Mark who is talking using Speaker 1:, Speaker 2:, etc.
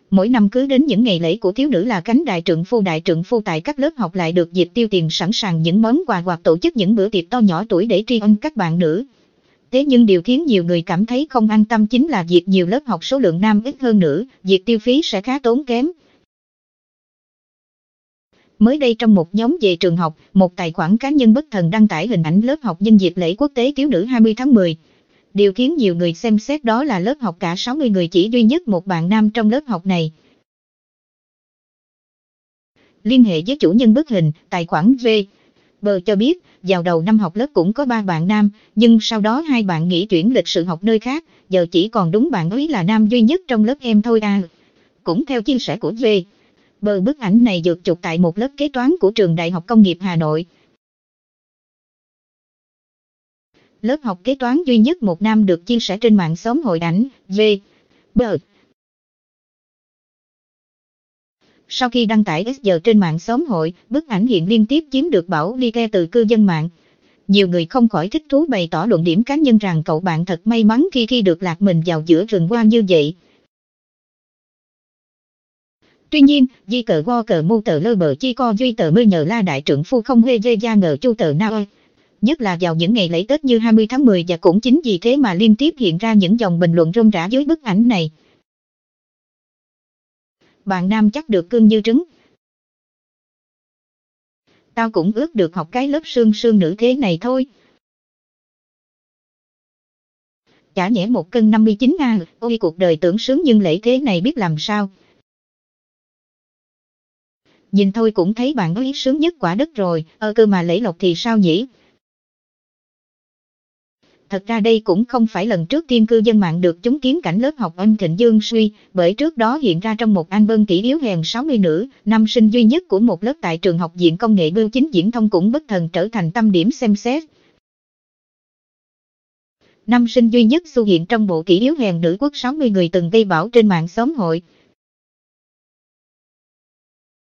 Speaker 1: Mỗi năm cứ đến những ngày lễ của thiếu nữ là cánh đại trượng phu tại các lớp học lại được dịp tiêu tiền sẵn sàng những món quà hoặc tổ chức những bữa tiệc to nhỏ tuổi để tri ân các bạn nữ. Thế nhưng điều khiến nhiều người cảm thấy không an tâm chính là việc nhiều lớp học số lượng nam ít hơn nữ, việc tiêu phí sẽ khá tốn kém. Mới đây trong một nhóm về trường học, một tài khoản cá nhân bất thần đăng tải hình ảnh lớp học nhân dịp lễ quốc tế thiếu nữ 20 tháng 10. Điều khiến nhiều người xem xét đó là lớp học cả 60 người chỉ duy nhất một bạn nam trong lớp học này. Liên hệ với chủ nhân bức hình, tài khoản V cho biết, vào đầu năm học lớp cũng có 3 bạn nam, nhưng sau đó 2 bạn nghỉ chuyển lịch sự học nơi khác, giờ chỉ còn đúng bạn ấy là nam duy nhất trong lớp em thôi à. Cũng theo chia sẻ của V, bức ảnh này được chụp tại một lớp kế toán của trường Đại học Công nghiệp Hà Nội. Lớp học kế toán duy nhất một nam được chia sẻ trên mạng xóm hội ảnh, Sau khi đăng tải giờ trên mạng xóm hội, bức ảnh hiện liên tiếp chiếm được bảo like từ cư dân mạng. Nhiều người không khỏi thích thú bày tỏ luận điểm cá nhân rằng cậu bạn thật may mắn khi được lạc mình vào giữa rừng hoa như vậy. Tuy nhiên, di cờ go cờ mu tờ lơ bờ chi co duy tờ mơ nhờ la đại trượng phu không hê dê gia ngờ chu tờ na ơi. Nhất là vào những ngày lễ Tết như 20 tháng 10 và cũng chính vì thế mà liên tiếp hiện ra những dòng bình luận rôm rả dưới bức ảnh này. Bạn nam chắc được cưng như trứng. Tao cũng ước được học cái lớp sương nữ thế này thôi. Chả nhẽ 1 cân 59 à, ôi cuộc đời tưởng sướng nhưng lễ thế này biết làm sao. Nhìn thôi cũng thấy bạn ấy sướng nhất quả đất rồi, cơ mà lễ lộc thì sao nhỉ? Thật ra đây cũng không phải lần trước tiên cư dân mạng được chứng kiến cảnh lớp học anh Thịnh Dương suy, bởi trước đó hiện ra trong một album kỷ yếu hèn 60 nữ, nam sinh duy nhất của một lớp tại trường học viện công nghệ Bưu Chính Viễn thông cũng bất thần trở thành tâm điểm xem xét. Nam sinh duy nhất xuất hiện trong bộ kỷ yếu hèn nữ quốc 60 người từng gây bão trên mạng xóm hội.